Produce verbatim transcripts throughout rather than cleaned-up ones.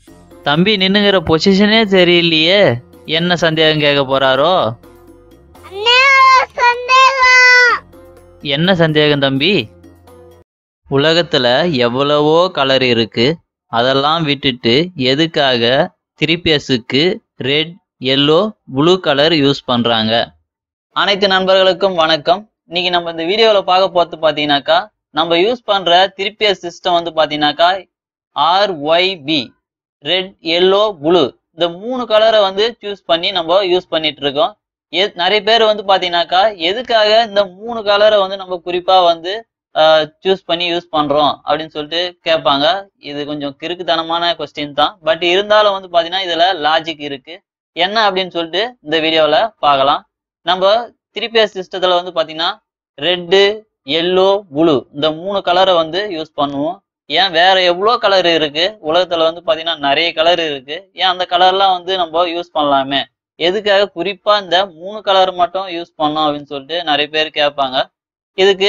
தம்பி நின்னுங்கிற பொசிஷனே சரியில்லையே, என்ன சந்தேகம் கேட்க போறாரோ? என்ன சந்தேகம் தம்பி? உலகத்துல எவ்வளவோ கலர் இருக்கு, அதெல்லாம் விட்டுட்டு எதுக்காக த்ரீ பேஸுக்கு red, yellow, blue colour use பண்றாங்க? அனைத்து நண்பர்களுக்கும் வணக்கம். இன்னைக்கு நம்ம இந்த வீடியோல பார்க்க போறது பாத்தீங்கன்னாக்கா, நம்ம யூஸ் பண்ற த்ரீ பேஸ் சிஸ்டம் வந்து பாத்தீங்கன்னாக்கா R Y B, red, yellow, blue, இந்த மூணு கலரை வந்து சூஸ் பண்ணி நம்ம யூஸ் பண்ணிட்டு இருக்கோம். நிறைய பேர் வந்து பாத்தீங்கன்னாக்கா எதுக்காக இந்த மூணு கலரை வந்து நம்ம குறிப்பா வந்து சூஸ் பண்ணி யூஸ் பண்றோம் அப்படின்னு சொல்லிட்டு கேட்பாங்க. இது கொஞ்சம் கிறுக்குத்தனமான கொஸ்டின் தான், பட் இருந்தாலும் வந்து பாத்தீங்கன்னா இதுல லாஜிக் இருக்கு. என்ன அப்படின்னு சொல்லிட்டு இந்த வீடியோல பார்க்கலாம். நம்ம த்ரீ பேஸ் சிஸ்டத்துல வந்து பாத்தீங்கன்னா ரெட்டு, எல்லோ, ப்ளூ இந்த மூணு கலரை வந்து யூஸ் பண்ணுவோம். ஏன் வேற எவ்வளோ கலர் இருக்கு உலகத்துல வந்து பாத்தீங்கன்னா நிறைய கலர் இருக்கு, ஏன் அந்த கலர்லாம் வந்து நம்ம யூஸ் பண்ணலாமே, எதுக்காக குறிப்பா இந்த மூணு கலர் மட்டும் யூஸ் பண்ணோம் அப்படின்னு சொல்லிட்டு நிறைய பேர் கேட்பாங்க. இதுக்கு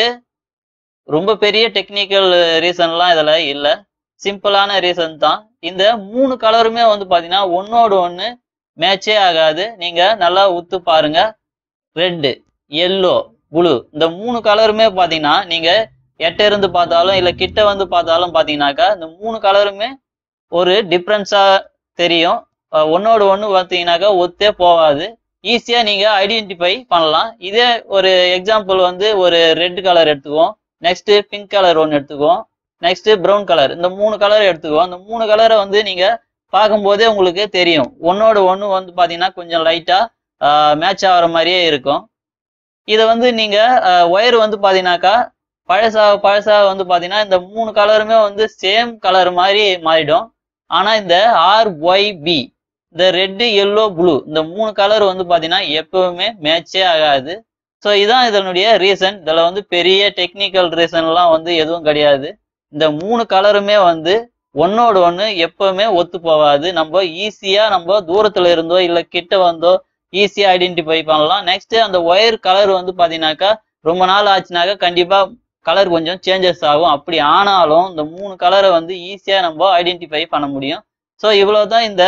ரொம்ப பெரிய டெக்னிக்கல் ரீசன்லாம் இதுல இல்லை, சிம்பிளான ரீசன் தான். இந்த மூணு கலருமே வந்து பாத்தீங்கன்னா ஒன்னோடு ஒன்று மேட்சே ஆகாது. நீங்க நல்லா உத்து பாருங்க, ரெட்டு, எல்லோ, ப்ளூ இந்த மூணு கலருமே பாத்தீங்கன்னா நீங்க எட்ட இருந்து பார்த்தாலும் இல்ல கிட்ட வந்து பார்த்தாலும் பாத்தீங்கன்னாக்கா இந்த மூணு கலருமே ஒரு டிஃப்ரென்ஸா தெரியும். ஒன்னோடு ஒன்று பார்த்தீங்கன்னாக்கா ஒத்தே போகாது, ஈஸியா நீங்க ஐடென்டிஃபை பண்ணலாம். இதே ஒரு எக்ஸாம்பிள் வந்து ஒரு ரெட் கலர் எடுத்துக்குவோம், நெக்ஸ்ட் பிங்க் கலர் ஒன்று எடுத்துக்குவோம், நெக்ஸ்ட் ப்ரௌன் கலர், இந்த மூணு கலர் எடுத்துக்குவோம். இந்த மூணு கலரை வந்து நீங்க பார்க்கும்போதே உங்களுக்கு தெரியும், ஒன்னோட ஒன்று வந்து பாத்தீங்கன்னா கொஞ்சம் லைட்டா மேட்ச் ஆகிற மாதிரியே இருக்கும். இதை வந்து நீங்க ஒயர் வந்து பாத்தீங்கன்னாக்கா பழசா பழசா வந்து பாத்தீங்கன்னா இந்த மூணு கலருமே வந்து சேம் கலர் மாதிரி மாறிடும். ஆனா இந்த ஆர் ஒய் பி, இந்த ரெட்டு, எல்லோ, ப்ளூ இந்த மூணு கலர் வந்து பாத்தீங்கன்னா எப்பவுமே மேட்சே ஆகாது. ஸோ இதான் இதனுடைய ரீசன். இதுல வந்து பெரிய டெக்னிக்கல் ரீசன்லாம் வந்து எதுவும் கிடையாது. இந்த மூணு கலருமே வந்து ஒன்னோடு ஒன்று எப்பவுமே ஒத்து போகாது. நம்ம ஈஸியா நம்ம தூரத்துல இருந்தோ இல்ல கிட்ட வந்தோ ஈஸியா ஐடென்டிஃபை பண்ணலாம். நெக்ஸ்ட் அந்த ஒயர் கலர் வந்து பாத்தீங்கன்னாக்கா ரொம்ப நாள் ஆச்சுனாக்கா கண்டிப்பா கலர் கொஞ்சம் சேஞ்சஸ் ஆகும். அப்படி ஆனாலும் இந்த மூணு கலரை வந்து ஈஸியா நம்ம ஐடென்டிஃபை பண்ண முடியும். ஸோ இவ்வளவுதான் இந்த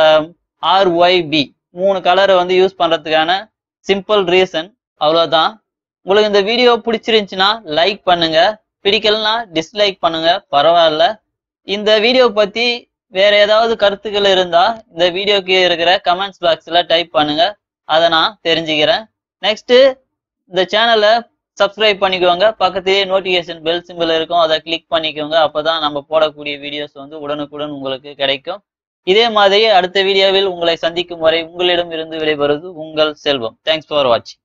ஆர் ஒய் பி மூணு கலரை வந்து யூஸ் பண்றதுக்கான சிம்பிள் ரீசன். அவ்வளவுதான். உங்களுக்கு இந்த வீடியோ பிடிச்சிருந்துச்சுன்னா லைக் பண்ணுங்க, பிடிக்கலன்னா டிஸ்லைக் பண்ணுங்க, பரவாயில்ல. இந்த வீடியோ பத்தி வேற ஏதாவது கருத்துக்கள் இருந்தா இந்த வீடியோக்கு இருக்கிற கமெண்ட்ஸ் பாக்ஸ்ல டைப் பண்ணுங்க, அதை நான் தெரிஞ்சுக்கிறேன். நெக்ஸ்ட் இந்த சேனலை சப்ஸ்கிரைப் பண்ணிக்கோங்க, பக்கத்திலேயே நோட்டிபிகேஷன் பெல் சிம்பிள் இருக்கும், அதை கிளிக் பண்ணிக்கோங்க. அப்பதான் நம்ம போடக்கூடிய வீடியோஸ் வந்து உடனுக்குடன் உங்களுக்கு கிடைக்கும். இதே மாதிரி அடுத்த வீடியோவில் உங்களை சந்திக்கும் வரை உங்களிடம் இருந்து விடைபெறுவது உங்கள் செல்வம். தேங்க்ஸ் ஃபார் வாட்சிங்.